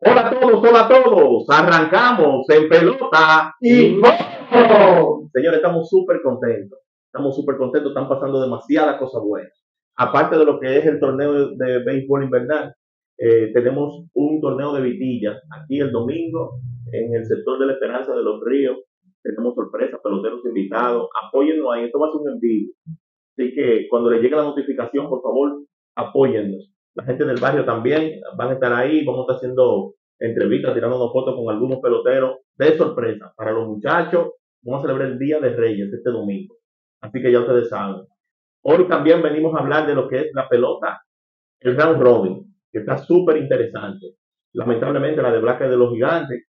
Hola a todos. Arrancamos en pelota y gol. Señores, estamos súper contentos. Están pasando demasiadas cosas buenas. Aparte de lo que es el torneo de béisbol invernal, tenemos un torneo de vitilla aquí el domingo en el sector de la Esperanza de los Ríos. Tenemos sorpresas, peloteros invitados. Apóyennos ahí, esto va a ser un en vivo. Así que cuando les llegue la notificación, por favor, apóyennos. La gente del barrio también van a estar ahí. Vamos a estar haciendo entrevistas, tirando unas fotos con algunos peloteros de sorpresa. Para los muchachos, vamos a celebrar el Día de Reyes este domingo. Así que ya ustedes saben. Hoy también venimos a hablar de lo que es la pelota, el round robin, que está súper interesante. Lamentablemente la de Blanca de los Gigantes,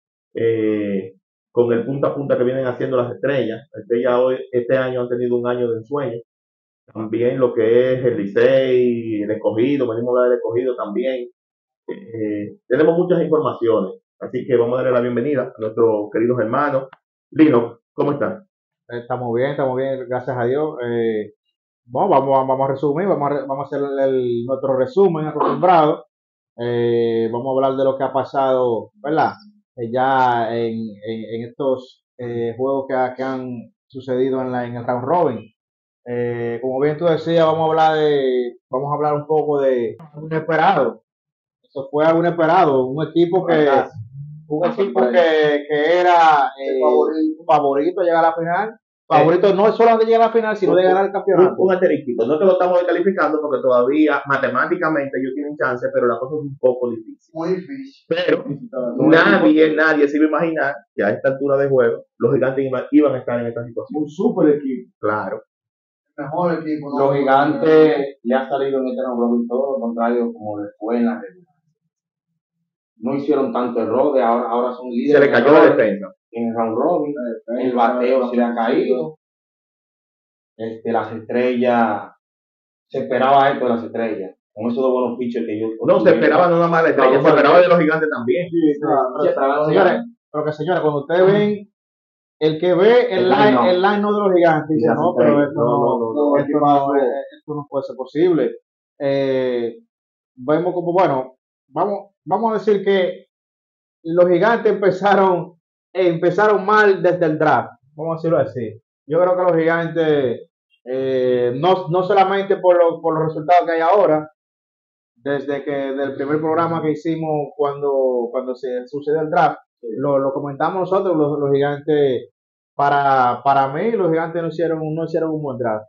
con el punta a punta que vienen haciendo las estrellas. Las estrellas hoy, este año han tenido un año de ensueño. También lo que es el Licey, el Escogido, venimos a hablar del Escogido también. Tenemos muchas informaciones, así que vamos a darle la bienvenida a nuestros queridos hermanos. Lino, ¿cómo estás? Estamos bien, gracias a Dios. Vamos a resumir, vamos a hacer nuestro resumen acostumbrado. Vamos a hablar de lo que ha pasado, ¿verdad? Ya en estos juegos que han sucedido en el round robin. Como bien tú decías, vamos a hablar un poco de un inesperado. Eso fue algo inesperado, un equipo que era favorito a llegar a la final. Favorito no es solo de llegar a la final, sino de ganar el campeonato. Un asterisco, no te lo estamos descalificando porque todavía matemáticamente ellos tienen chance, pero la cosa es un poco difícil. Muy difícil. Pero nadie se iba a imaginar que a esta altura de juego los Gigantes iban a estar en esta situación. Un super equipo. Claro. Mejor equipo. Los Gigantes le ha salido en este round robin todo lo contrario como le fue en la regular. No hicieron tanto errores, ahora son líderes. Se le cayó la defensa. En el round robin, el bateo se le ha caído. Las estrellas, se esperaba esto de las estrellas. Con esos dos buenos pitchers que ellos. No, se esperaba no una mala estrella, se esperaba de los Gigantes también. Señores, cuando ustedes ven, el que ve el line no de los Gigantes, dice, no, pero esto no puede ser posible. Vemos como, bueno, vamos a decir que los Gigantes empezaron mal desde el draft, vamos a decirlo así. Yo creo que los Gigantes, no solamente por los resultados que hay ahora, desde del primer programa que hicimos cuando se sucedió el draft, lo comentamos nosotros, los Gigantes, para mí, los Gigantes no hicieron un buen draft.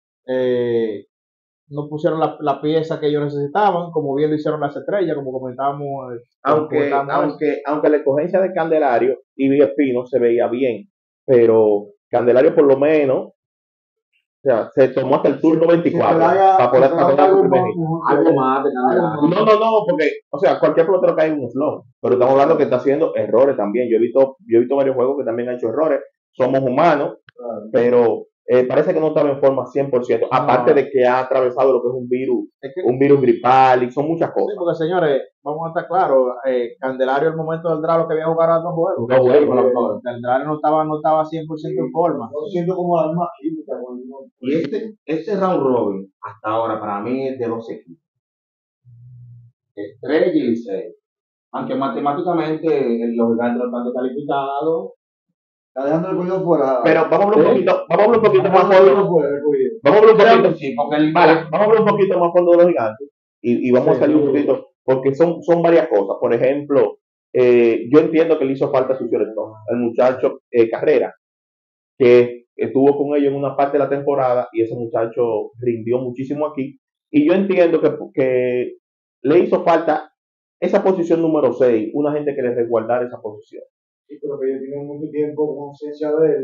No pusieron la pieza que ellos necesitaban, como bien lo hicieron las estrellas, como comentábamos. Aunque la escogencia de Candelario y Espino se veía bien, pero Candelario por lo menos, o sea, se tomó hasta el turno 24 para poder algo más de Candelario. No, porque, o sea, cualquier pelotero cae en un slump, pero estamos hablando que está haciendo errores también. Yo he visto varios juegos que también han hecho errores. Somos humanos, pero parece que no estaba en forma 100%, aparte de que ha atravesado lo que es un virus gripal y son muchas cosas. Sí, porque señores, vamos a estar claros, Candelario al momento del draft lo que había jugado a dos juegos. Candelario no estaba 100% en forma. Yo siento como la misma química. Y este round robin, hasta ahora, para mí es de dos equipos. Estrella y Licey. Aunque matemáticamente los Gigantes no están descalificados. Está dejando el cuidado fuera. Pero vamos a hablar un poquito más fondo. Vamos a hablar un poquito más fondo de los Gigantes y vamos a salir un poquito, porque son varias cosas. Por ejemplo, yo entiendo que le hizo falta a su el muchacho Carrera, que estuvo con ellos en una parte de la temporada y ese muchacho rindió muchísimo aquí. Y yo entiendo que le hizo falta esa posición número 6, una gente que le resguardara esa posición. Sí, pero que ellos tienen mucho tiempo conciencia de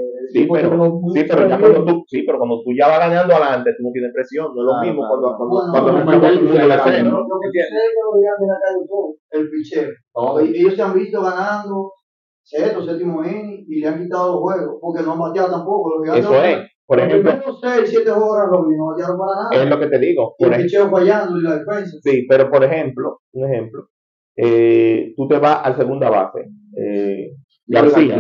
pero cuando tú ya vas ganando adelante, tú no tienes presión. No es lo mismo el pichero. Ellos se han visto ganando sexto, séptimo inning y le han quitado los juegos porque no han bateado tampoco. Eso es. Por ejemplo, 6, 7 horas no batearon para nada. Es lo que te digo. El pichero fallando y la defensa. Sí, pero por ejemplo, tú te vas al segunda base. García.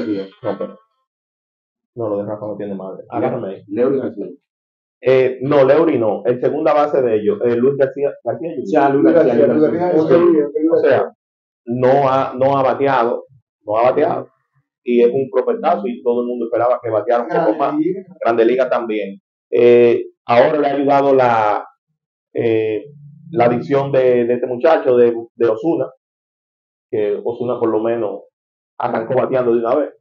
No, lo de Rafa no tiene madre. Agárrame ahí. Leury García. No, Leury no. El segunda base de ellos, Luis García. Luis García. O sea, no ha bateado, y es un prospectazo y todo el mundo esperaba que bateara un poco más. Grande Liga también. Ahora le ha ayudado la adición de este muchacho de Osuna, que Osuna por lo menos arrancó bateando de una vez.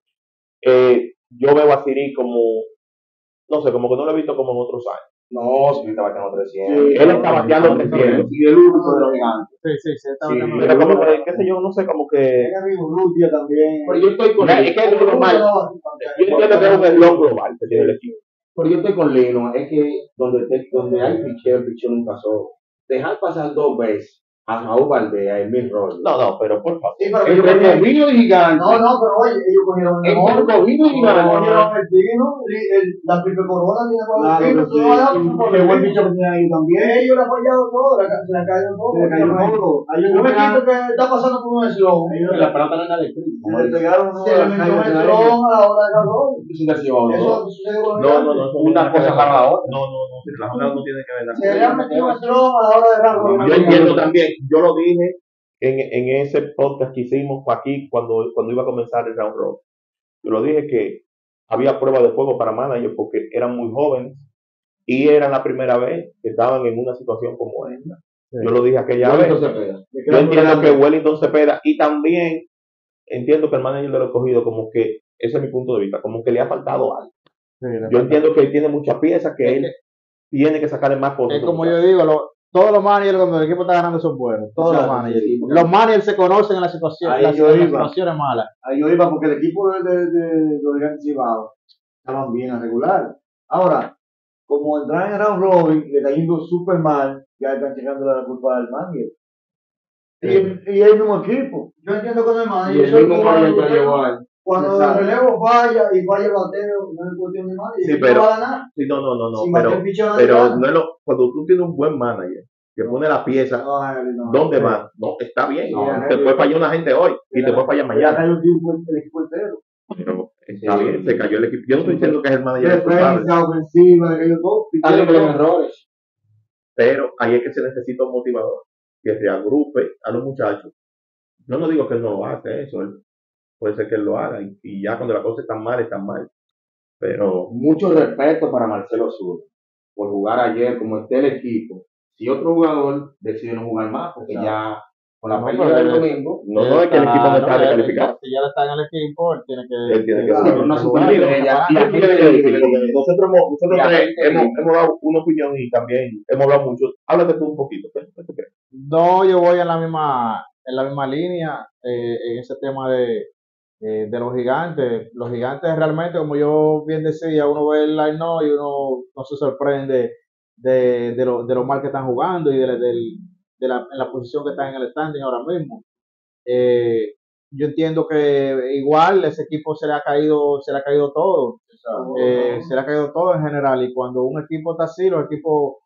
Yo veo a Siri como, no sé, como que no lo he visto como en otros años. No, si está bateando 300. Sí, él está bateando 300. Y el único de los gigantes. Sí, está Sí, bateando. Pero como que, qué sé yo, no sé, como que... El amigo Rutia también. Pero yo estoy con Es que es normal. Yo entiendo que es un eslón global que tiene el equipo. Pero yo estoy con Lino, es que donde hay picheo, el picheo nunca pasó. Dejar pasar 2 veces a Raúl Valdés, a Emil Robles. No, pero por favor. Sí, pero ellos Entre cogieron- Cogido y Gigante. No, pero oye, ellos cogieron el mejor. Entre Cogido y Gigante. Cogieron el pino, la triple corona tiene para Claro el pino, que tú no vas a dar sí. por Qué el buen pino. picheo que tiene ahí también. Ellos le han fallado todo, se le han caído todo. Se le cayó todo. Hay un equipo que está pasando por un eslón. La pelota no es nada eléctrica. Se le pegaron se le metió un eslón a la hora de Carlos. Eso sucede con el No, Una cosa para la otra. No, la jornada no tiene que ver Se le nada. han metido un eslón a la hora de Carlos. Yo entiendo también, yo lo dije en ese podcast que hicimos aquí cuando iba a comenzar el round robin. Yo lo dije que había pruebas de juego para manager porque eran muy jóvenes y era la primera vez que estaban en una situación como esta. Sí. Yo lo dije aquella vez. Yo entiendo que Wellington Cepeda y también entiendo que el manager de lo escogido como que, ese es mi punto de vista, como que le ha faltado algo. Sí, Yo entiendo que él tiene muchas piezas que Es él tiene que sacarle más cosas. Es como yo digo, todos los managers cuando el equipo está ganando son buenos. Todos Exacto, los managers. sí, porque- Los managers se conocen en las situaciones, Ahí las yo iba. situaciones malas. Ahí yo iba porque el equipo de los Gigantes Cibados estaban bien a regular. Ahora, como entran en round robin, le está yendo súper mal, ya están echando la culpa al manager. Y el mismo equipo. Yo entiendo con el manager. Y el mismo manager que llevó a él. Cuando Exacto. el relevo falla y falla el bateo, no es cuestión de manager. Sí, El equipo pero- va a ganar. Sí, no, Sin pero, bater picheo nadie pero gana. no es cuando tú tienes un buen manager que pone la pieza, No, ¿dónde va? No, está bien. No, te puede fallar una gente hoy y te puede fallar mañana. el equipo entero. Pero está bien, se cayó el equipo. Yo no estoy diciendo que es el manager Defensa, responsable, ofensiva, de aquello todo. Alguien con errores. pero ahí es que se necesita un motivador que reagrupe a los muchachos. Yo no digo que él no lo hace, eso. Puede ser que él lo haga y ya cuando las cosas están mal. Pero Mucho respeto para Marcelo Sur por jugar ayer como esté el equipo. Si otro jugador decide no jugar más, porque ya con la No, pérdida pero del él- domingo, no es que el equipo no está descalificado. Si ya está en el equipo, él tiene que. Él tiene que Claro, jugar. pero no Y superestrella. Y aquí nosotros debe decir, tres hemos dado una opinión y también hemos hablado mucho. Háblate tú un poquito. ¿Qué tú crees? No, yo voy en la misma línea en ese tema de los gigantes. Los gigantes realmente, como yo bien decía, uno ve el line-up y uno no se sorprende de lo mal que están jugando y en la posición que están en el standing ahora mismo. Yo entiendo que igual ese equipo se le ha caído todo. Se le ha caído todo en general y cuando un equipo está así, los equipos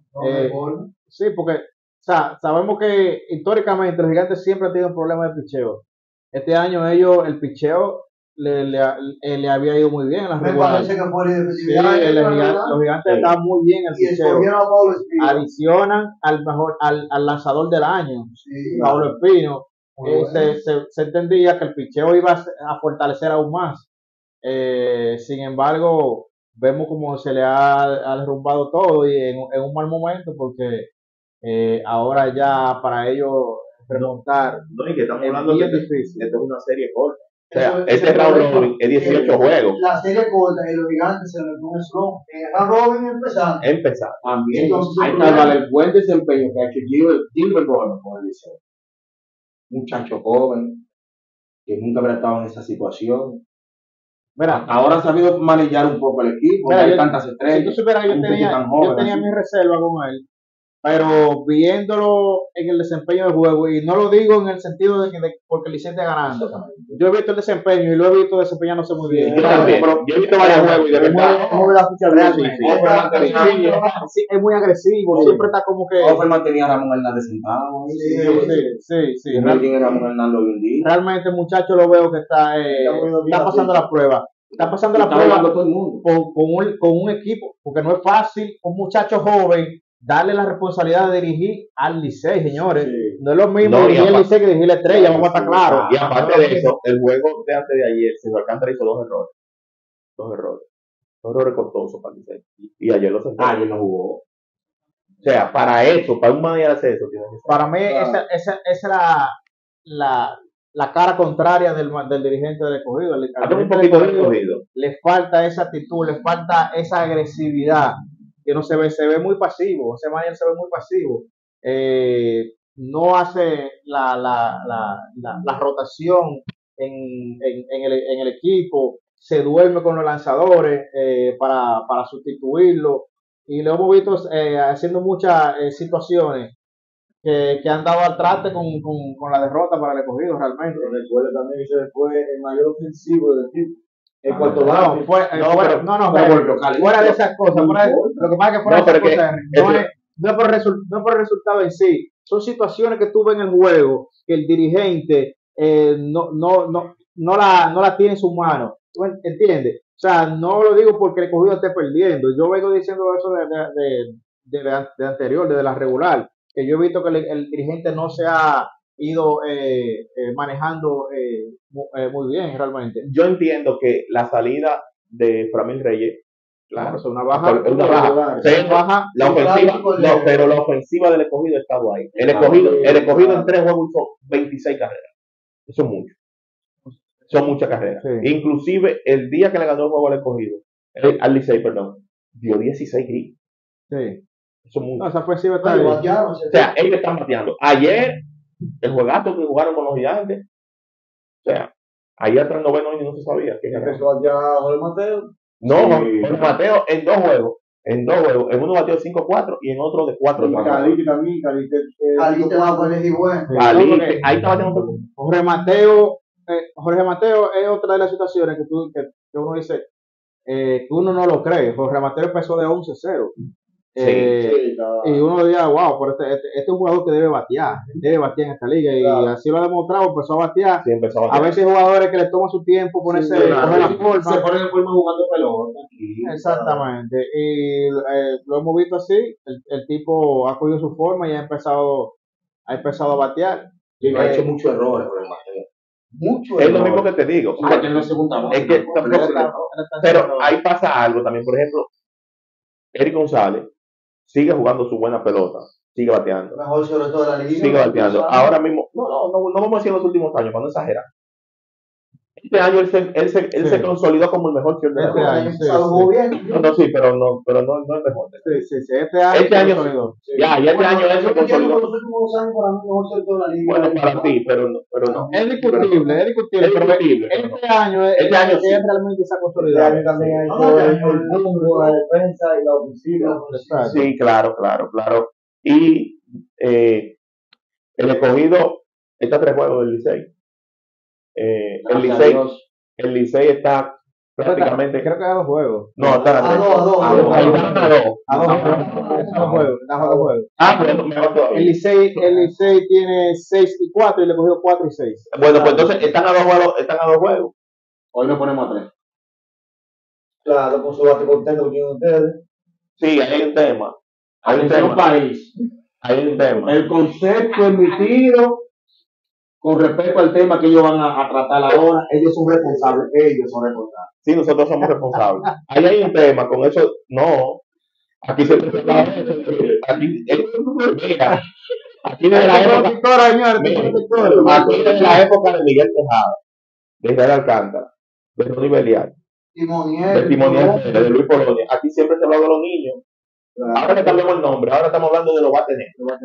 sí, porque sabemos que históricamente los gigantes siempre han tenido un problema de picheo. Este año el picheo le había ido muy bien en las Me regulares. parece que fue la Sí, defensividad. los gigantes Sí. están muy bien en el Y picheo. escogieron a Pablo Espino. Adicionan al lanzador del año, Sí, Pablo Espino. Muy bueno. Se entendía que el picheo iba a fortalecer aún más. Sin embargo, vemos como se le ha derrumbado todo y en un mal momento porque ahora ya para ellos remontar No, y que estamos es hablando bien que difícil. esto es una serie corta. O sea, Eso- este ese round problema. robin es 18 juegos. La serie corta y los gigantes se le pone slump. En el round robin empezando. Empezar. también Entonces, hay que hablar del buen desempeño que ha hecho Gilbert Gordon con el Liceo. Muchacho joven, que nunca habría estado en esa situación. Mira, Ahora ha sabido manejar un poco el equipo, Mira, hay yo- tantas si tú estrellas. supieras que un tipo tan yo joven, tenía así. mi reserva con él, pero viéndolo en el desempeño del juego, y no lo digo en el sentido de que porque el Licey esté ganando, yo he visto el desempeño y lo he visto desempeñándose muy bien. Yo también. Yo he visto varios juegos y de verdad. ¿Cómo ve la ficha Realmente. realmente? Sí, es muy agresivo, Sí. siempre está como que. Offerman tenía a Ramón Hernández sentado. Sí. Y no tiene Ramón Hernández hoy en día. Realmente el muchacho lo veo que está pasando la prueba. Está pasando la Está prueba jugando todo el mundo. con un equipo, porque no es fácil un muchacho joven darle la responsabilidad de dirigir al Licey, señores. Sí. No es lo mismo No, y dirigir el aparte- Licey que dirigir la Estrella, vamos a estar claros. Y aparte de eso, el juego de antes de ayer, Sergio Alcántara hizo dos errores. Dos errores costosos para el Licey. Y ayer lo sentó. Ayer no jugó. O sea, para eso, para un manejar hacer eso, tiene que ser. Para mí, esa es la cara contraria del dirigente del Escogido. Al Hazme un dirigente del poquito de Escogido escogido. le falta esa actitud, le falta esa agresividad que no se ve muy pasivo. Ese manager se ve muy pasivo. No hace la rotación en el equipo, se duerme con los lanzadores para sustituirlo. Y lo hemos visto haciendo muchas situaciones que han dado al traste con la derrota para el Escogido realmente. Pero recuerda también que ese fue el mayor ofensivo del equipo. El cuarto No, bate. pero por local. fuera de esas cosas, lo que pasa es que fuera No, de esas pero que- cosas, no es por el resultado en sí, son situaciones que tú ves en el juego que el dirigente no la tiene en sus manos, ¿tú entiendes? O sea, no lo digo porque el Escogido esté perdiendo, yo vengo diciendo eso de anterior, desde la regular, que yo he visto que el dirigente no se ha ido manejando muy bien realmente. Yo entiendo que la salida de Framil Reyes, claro, Es una baja. es una baja. Pero baja. la ofensiva, no, pero la ofensiva del Escogido ha estado ahí. El Escogido en 3 juegos hizo 26 carreras. Eso es mucho. Son muchas carreras. Sí. Inclusive el día que le ganó el juego al Escogido, al Licey, perdón, dio 16 hits. Sí. Eso es mucho. No, esa ofensiva está Ay, bien. batearon, O sea, ellos están bateando. Ayer, el juegazo que jugaron con los gigantes, o sea, ahí atrás noveno y no se sabía que ganaba. empezó allá Jorge Mateo. No, Sí. Jorge Mateo en dos juegos. En uno batió 5-4 y en otro de 4. Cali también, Cali. Ahí te va a poner igual. Sí, Ahí no, porque está bateando todo el mundo. Jorge Mateo es otra de las situaciones que uno dice que uno no lo cree. Jorge Mateo empezó de 11-0. Y uno diría, wow, pero este es un jugador que debe batear en esta liga. Y Claro. así lo ha demostrado, empezó a batear. Sí, empezó a A batear. veces hay jugadores que les toma su tiempo ponerse, Sí, coger la Se forma. ponen en forma jugando pelota. Exactamente. Y lo hemos visto así. El tipo ha cogido su forma y ha empezado a batear. Y ha hecho muchos errores por el Mateo. Muchos Es lo errores. mismo que te digo. Ah, que no es segunda base. Es que ¿no? tampoco- Pero ahí pasa algo también. Por ejemplo, Eric González sigue jugando su buena pelota, sigue bateando, Mejor sobre todo la liga. sigue bateando. Ahora mismo, no vamos a decir en los últimos años, cuando exagera. Este año él se consolidó como el mejor field de la Este liga. año, sí, Jugó bien. No, sí, pero no es mejor. Sí. Este año. Este año- se consolidó. Ya este año él se Yo entiendo consolidó. que los últimos 2 años para mí mejor sobre todo la liga. Bueno, para ti, pero no. Es discutible. Es discutible, pero no. Este año es Este año sí. que realmente se ha Este consolidado. año también ha No, hecho no, el boom, la defensa y la ofensiva. Exacto. Sí, claro. Y el Escogido está a 3 juegos del Licey. El Licey está prácticamente. Creo que a 2 juegos. No, está a 3. A dos. Ahí están a 2. A 2 juegos. A 2 juegos. Bueno, mejor todavía. El Licey tiene 6-4 y le cogió 4-6. Bueno, pues entonces están a 2 juegos. Hoy lo ponemos a 3. Claro, con su bate contento que tienen ustedes. Sí, hay un tema. Hay un Atención tema. país. Hay un tema. El concepto emitido con respecto al tema que ellos van a tratar ahora, ellos son responsables. Sí, nosotros somos responsables. Ahí hay un tema, con eso, no. Aquí se trata de eso. Mira, aquí desde la época. Aquí desde la época de Miguel Tejada, de Israel Alcántara, de Ronnie Belial, de Timoniel, de Luis Polonia. Aquí siempre se habla de los niños. Ahora que cambiamos el nombre, ahora estamos hablando de los bates negros.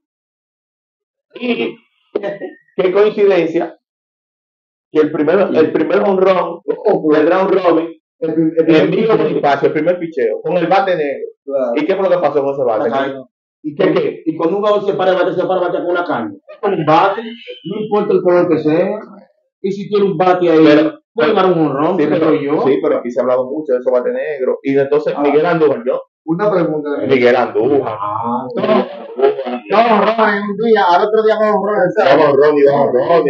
Y qué coincidencia que el primer honrón del round robin envió Bonifacio, el primer picheo, con el bate negro. Claro. ¿Y qué fue lo que pasó con ese bate? ¿Y qué? Y cuando un jugador se para bate con una caña. Con un bate, no importa el color que sea. Y si tiene un bate ahí, puede dar un honrón, Sí, creo yo. sí, pero aquí se ha hablado mucho de esos bates negros. Y entonces Miguel Andújar, Una pregunta. Miguel Andújar. Dos honrones un día, al otro día dos honrones. Vamos, Ronnie, vamos, Ronnie.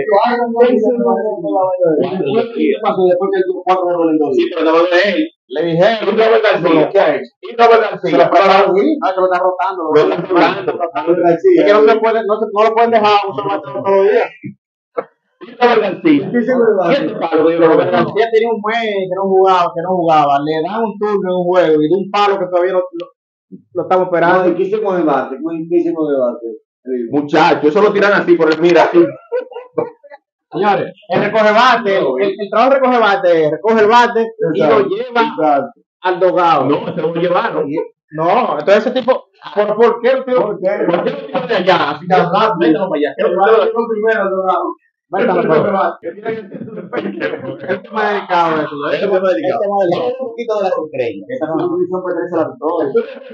¿Qué pasó después que él tuvo 4 errores en 2 Sí, días? pero no de él. Le dijeron, Y Robert García. ¿Qué ha hecho? Y Robert García. que lo está rotando. Lo están jugando. Es que no se puede, no lo pueden dejar un solo bateador todos los días. Y Robert García. ¿Y este palo que Robert García tenía un mes que no jugaba, le dan un turno en un juego y de un palo que todavía lo estamos esperando. ¿Qué hicimos de debate? ¿Qué hicimos de debate? Muchachos, eso lo tiran así por el mira, así. Señores, el recoge bate, el trabajo de recoge bate, recoge el bate y lo lleva al dogado. No, se lo llevaron. No, entonces ese tipo, ¿por qué el tío? ¿Por qué lo tiran de allá? Así tan rápido, mételo para allá. El tema delicado eso. Ese tema delicado. Vamos un poquito de las estrellas. Esa no es una división pertenece a la victoria.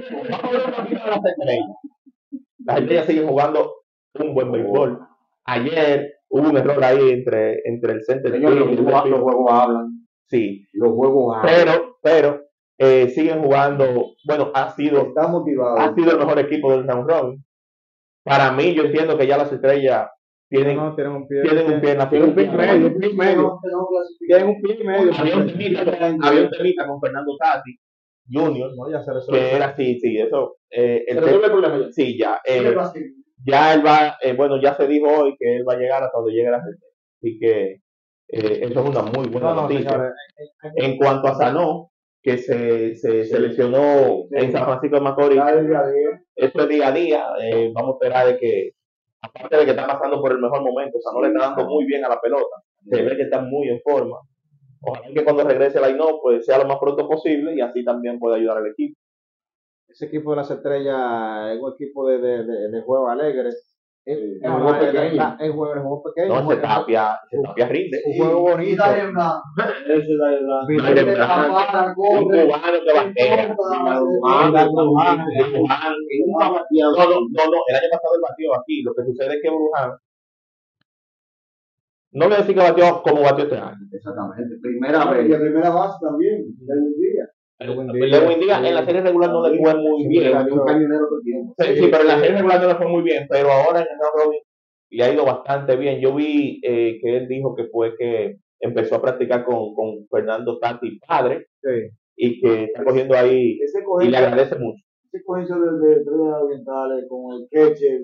Las estrellas siguen jugando un buen béisbol. Ayer hubo un error ahí entre el center Señor, field y el los left field. juegos hablan. Sí, Los juegos hablan. pero siguen jugando. Bueno, ha sido Está motivado. el mejor equipo del round robin. Para mí, yo entiendo que ya las estrellas tienen un pie en la Tienen un pie y final. medio, un pie y medio. Tienen un pie y medio. Había un temita con Fernando Tati Jr. No, ya se que resuelve. era así, eso. ¿Se resuelve el problema ya? Sí, ya. Ya él va, bueno, ya se dijo hoy que él va a llegar hasta donde llegue la gente. Así que eso es una muy buena noticia. Señores, En cuanto a Sanó, que se lesionó en San Francisco de Macorís, esto es día a día. Vamos a esperar de que, aparte de que está pasando por el mejor momento, Sanó le está dando muy bien a la pelota. Se ve que está muy en forma. Ojalá que cuando regrese la INO, pues sea lo más pronto posible y así también puede ayudar al equipo. ese equipo de las estrellas es un equipo de juego alegre. El juego pequeño. Es juego pequeño. No, se tapia rinde. Un juego bonito. Ese da el blanco. Un cubano que batea. No, el año pasado él batió aquí. Lo que sucede es que Bruján, no voy a decir que batió como batió este año. Exactamente. Primera Y vez. la primera base también. Lewin Díaz en la serie regular no le fue muy bien. Un cañonero todo el tiempo. Sí, pero en la serie regular no le fue muy bien. Pero ahora en el round robin le ha ido bastante bien. Yo vi que él dijo que fue que empezó a practicar con Fernando Tati padre y que está cogiendo ahí y le agradece mucho. Ese colegio de estrellas orientales con el catcher.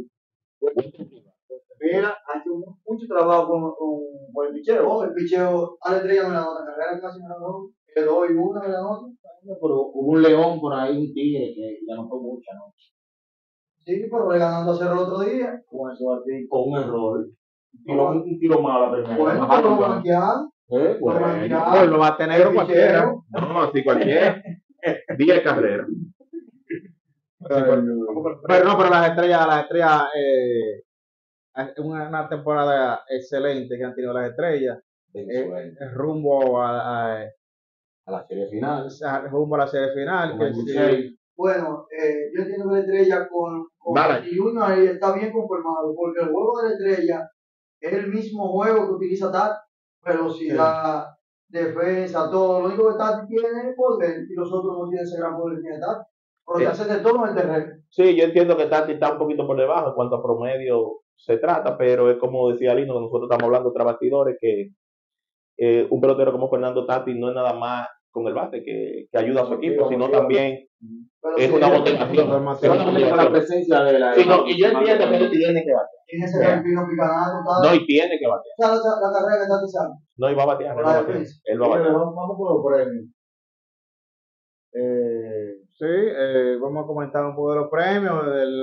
Mira, ha hecho mucho trabajo con el picheo. El picheo a la estrella no le da otra carrera casi no la ganó. Quedó y una de la otra. Pero hubo un león por ahí, un tigre que le anotó mucha, ¿no? Sí, pero le ganando a 0 el otro día. Con eso así. Con un error. Un tiro malo a la primera. Bueno, Bajaron pero la- blanqueado. Pues lo bate negro cualquiera. No, así cualquier día de carrera. Pero las estrellas, es una temporada excelente que han tenido las estrellas. Rumbo a la serie final. la serie final. Con el Que Licey. Bueno, yo entiendo que la estrella con Vale. y uno ahí está bien conformado, porque el juego de la estrella es el mismo juego que utiliza Tati, velocidad, defensa, todo. Lo único que Tati tiene es poder y los otros no tienen ese gran poder que tiene Tati. Pero te hacen de todo en el terreno. Sí, yo entiendo que Tati está un poquito por debajo en cuanto a promedio se trata, pero es como decía Lino, que nosotros estamos hablando de trabajadores que un pelotero como Fernando Tati no es nada más con el bate que ayuda a su equipo, sino también es una motivación. Solamente con la presencia de la. Sí, no, y yo entiendo que él tiene que batear. Tiene ese campino picanato, No, y tiene que batear. la carrera que Tati sabe. No, y va a batear. Por Él va a la batear. defensa. Él va a batear. Vamos por los premios. vamos a comentar un poco de los premios.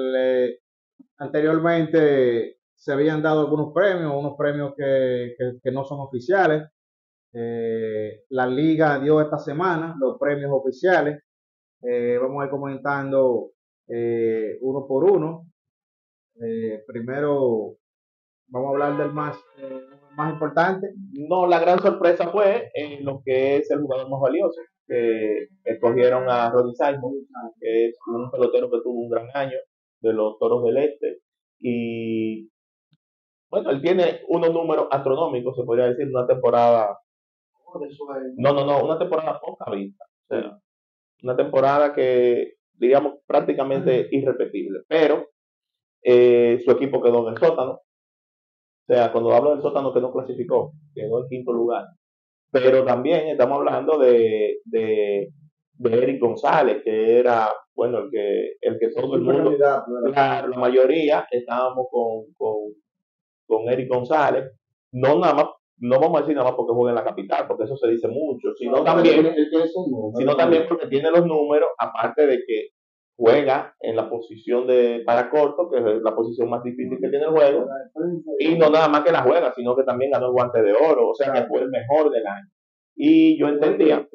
Anteriormente se habían dado algunos premios, unos premios que no son oficiales. La liga dio esta semana los premios oficiales. Vamos a ir comentando uno por uno. Primero vamos a hablar del más importante. No, la gran sorpresa fue lo que es el jugador más valioso. Que escogieron a Ronnie Simon, que es un pelotero que tuvo un gran año de los Toros del Este. Y bueno, él tiene unos números astronómicos, se podría decir, una temporada. No, una temporada poca vista. O sea, una temporada que diríamos, prácticamente irrepetible. Pero su equipo quedó en el sótano. O sea, cuando hablo del sótano que no clasificó, quedó en quinto lugar. Pero también estamos hablando de Eric González, que era, bueno, el que todo el mundo, la mayoría estábamos con Eric González, no nada más, no vamos a decir nada más porque juega en la capital, porque eso se dice mucho, sino también porque tiene los números, aparte de que juega en la posición de para corto, que es la posición más difícil que tiene el juego, y no nada más que la juega, sino que también ganó el guante de oro, o sea que fue el mejor del año. Y yo entendía,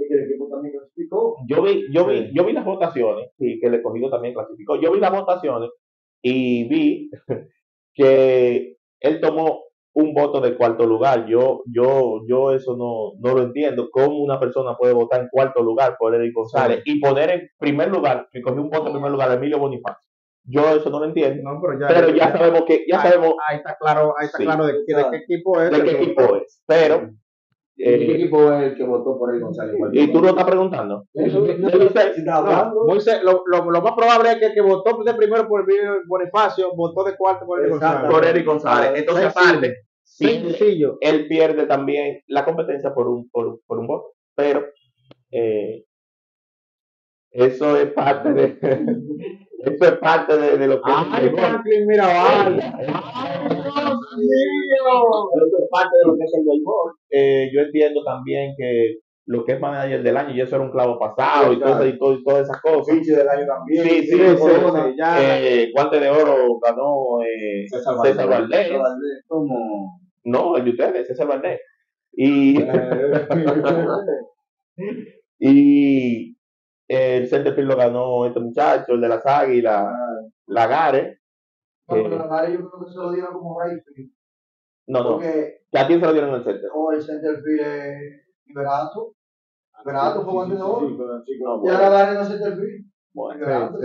yo vi las votaciones, y que el escogido también clasificó, yo vi las votaciones y vi que él tomó un voto de cuarto lugar. Yo eso no lo entiendo. ¿Cómo una persona puede votar en cuarto lugar por Eric González y poner en primer lugar, que cogió un voto en primer lugar, a Emilio Bonifacio? Yo eso no lo entiendo. No, pero ya sabemos que, ahí está claro, sí, de qué equipo es. de qué equipo es. Pero ¿qué equipo es el que votó por Eric González? ¿y tú lo estás preguntando? Moisés, lo más probable es que el que votó de primero por Bonifacio votó de cuarto por Eric González. Por Eric González. Entonces, aparte, sencillo. Él pierde también la competencia por un voto. Pero eso es parte de eso es parte de lo que Ay, Franklin Mirabal. Eso es parte de lo que es el béisbol. Yo entiendo también que lo que es manager del año, y eso era un clavo pasado, y todas esas cosas. Pinche del año también. Sí, guante de oro ganó César Valdés. No, el de ustedes, César Valdés. Y el centerfield lo ganó este muchacho, el de las Águilas, Lagares. Pero Lagares yo creo que se lo dieron como Rayfield. No. Porque ¿Que a quién se lo dieron en el center? el centerfield es Liberato. Liberato fue guante de oro. No, Y ahora Lagares no es centerfield. bueno,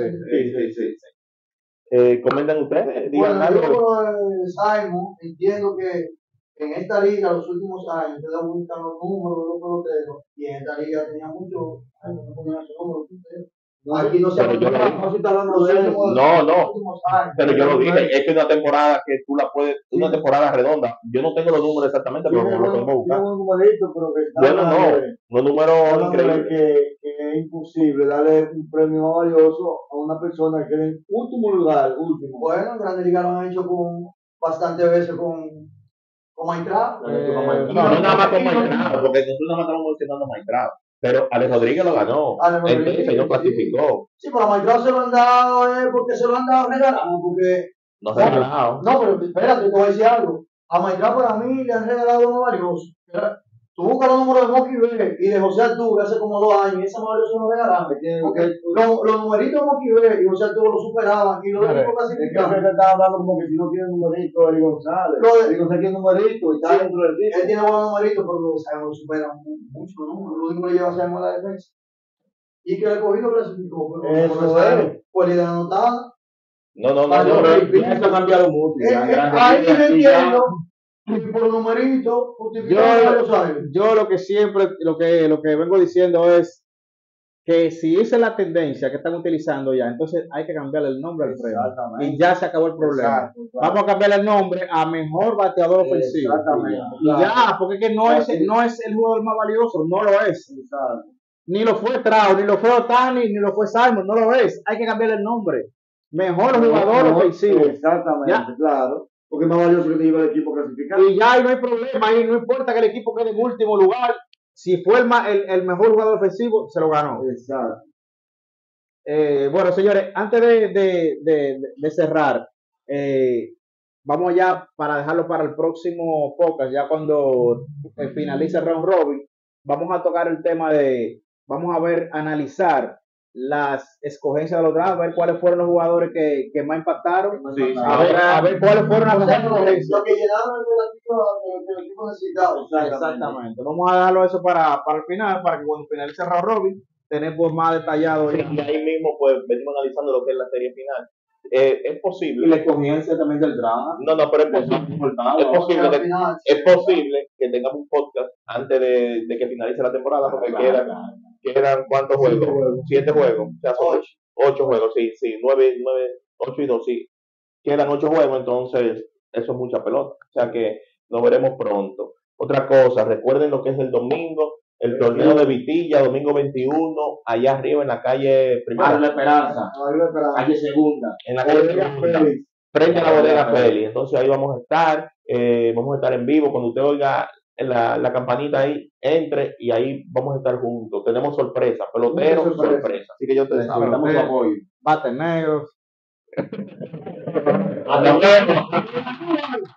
Sí. comentan ustedes, digan Bueno, algo. yo, Simon, entiendo que en esta liga, los últimos años, ustedes buscan los números de los peloteros, y en esta liga tenía muchos, no ponían su número. Aquí no se Pero yo lo dije. no se está hablando de eso. No. Pero yo lo dije, es que una temporada que tú la puedes, una temporada redonda, yo no tengo los números exactamente, pero no lo tengo que buscar. Tiene un numerito, pero que está Bueno, no, números increíbles. que es imposible darle un premio más valioso a una persona que en último lugar, último. Bueno, en Grande Liga lo han hecho bastantes veces con Maintrap. No nada más con Maestrado, porque nosotros nada más estamos mencionando a Maestrado. Pero Alex Rodríguez lo ganó, entonces no clasificó. Sí, pero a Maintrap se lo han dado porque se lo han dado regalado, porque... No se ha regalado. No, pero espérate, te voy a decir algo. A Maintrap para mí le han regalado uno valioso. Tú buscas los números de Mocky B y de José Altuve hace como 2 años, y ese valioso se lo regalaron. Porque los numeritos de Mocky B y José Altuve lo superaban y los equipos clasificaban. Es que estaba hablando como que si no tiene numerito, Eric González. Eric González tiene numerito y está dentro del equipo. Él tiene buenos numeritos, pero lo superan mucho números. Lo único que lleva a la defensa. Y que el cogido clasificó. Por líder anotada. No. Eso ha cambiado mucho. Ahí yo entiendo. Por los numeritos, yo lo que siempre, lo que vengo diciendo es que si esa es la tendencia que están utilizando ya, entonces hay que cambiarle el nombre al premio. Y ya se acabó el problema. Vamos a cambiarle el nombre a mejor bateador ofensivo. Y ya, porque es que no es el jugador más valioso, no lo es. Ni lo fue Trout, ni lo fue Otani, ni lo fue Simon, no lo es. Hay que cambiarle el nombre. Mejor jugador ofensivo. Exactamente, claro. Porque es más valioso que te lleva el equipo clasificado. Y ya ahí no hay problema, ahí no importa que el equipo quede en último lugar. Si fue el mejor jugador ofensivo, se lo ganó. Exacto. Bueno, señores, antes de cerrar, vamos ya para dejarlo para el próximo podcast, ya cuando finalice el round robin, vamos a tocar el tema vamos a analizar las escogencias de los drafts, a ver cuáles fueron los jugadores que más impactaron, a ver cuáles fueron las mejores escogencias. Lo que llenaron el equipo necesitaba. Exactamente. Vamos a dejarlo eso para el final, para que cuando finalice el round robin, tenemos más detallado. Sí, y ahí mismo pues venimos analizando lo que es la serie final. Es posible. Y la escogencia también del draft. No, pero es posible que tengamos un podcast antes de que finalice la temporada, porque quedan ¿cuántos juegos? 7 juegos. O sea, 8 juegos, sí, 8 y 2, sí. Quedan 8 juegos, entonces eso es mucha pelota. O sea que nos veremos pronto. Otra cosa, recuerden lo que es el domingo, el torneo de Vitilla, domingo 21, allá arriba en la calle Barrio La Primera, Esperanza, calle Segunda. en la calle Primera, frente a la bodega Félix. Entonces ahí vamos a estar en vivo. Cuando usted oiga la campanita ahí, entre y ahí vamos a estar juntos. Tenemos sorpresa, pelotero, Mucha sorpresa. sorpresa. Así que yo te Necesitamos su apoyo. Bates negros. Hasta luego.